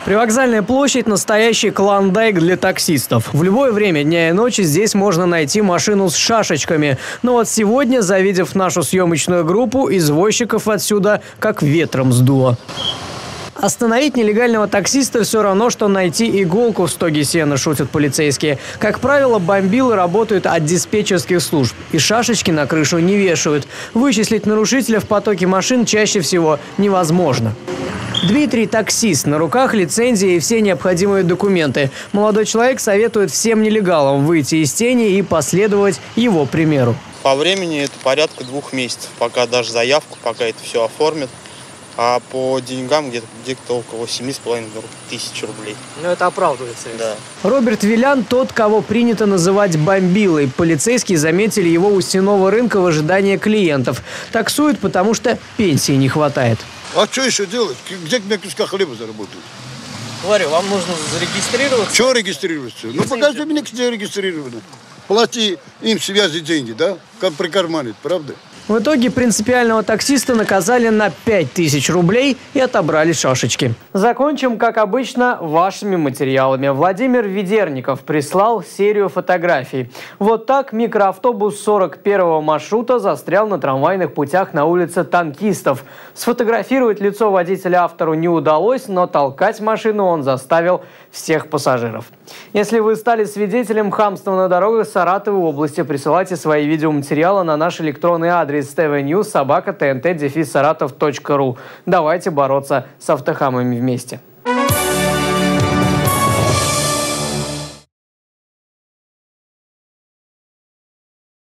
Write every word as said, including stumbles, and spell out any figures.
Привокзальная площадь – настоящий клондайк для таксистов. В любое время дня и ночи здесь можно найти машину с шашечками. Но вот сегодня, завидев нашу съемочную группу, извозчиков отсюда как ветром сдуло. Остановить нелегального таксиста все равно, что найти иголку в стоге сена, шутят полицейские. Как правило, бомбилы работают от диспетчерских служб и шашечки на крышу не вешают. Вычислить нарушителя в потоке машин чаще всего невозможно. Дмитрий – таксист. На руках лицензия и все необходимые документы. Молодой человек советует всем нелегалам выйти из тени и последовать его примеру. По времени это порядка двух месяцев, пока даже заявку, пока это все оформят. А по деньгам где-то где-то около семи с половиной тысяч рублей. Ну, это оправдывается. Да. Роберт Вилян – тот, кого принято называть бомбилой. Полицейские заметили его у стенного рынка в ожидании клиентов. Таксует, потому что пенсии не хватает. А что еще делать? Где мне куска хлеба заработать? Говорю, вам нужно зарегистрироваться. Чего регистрироваться? Ну, покажи мне, где зарегистрировано. Плати им связи деньги, да? Как прикарманит, правда? В итоге принципиального таксиста наказали на пять тысяч рублей и отобрали шашечки. Закончим, как обычно, вашими материалами. Владимир Ведерников прислал серию фотографий. Вот так микроавтобус сорок первого маршрута застрял на трамвайных путях на улице Танкистов. Сфотографировать лицо водителя автору не удалось, но толкать машину он заставил всех пассажиров. Если вы стали свидетелем хамства на дорогах Саратовой области, присылайте свои видеоматериалы на наш электронный адрес tvnews собака тнт дефис саратов точка ру. Давайте бороться с автохамами вместе.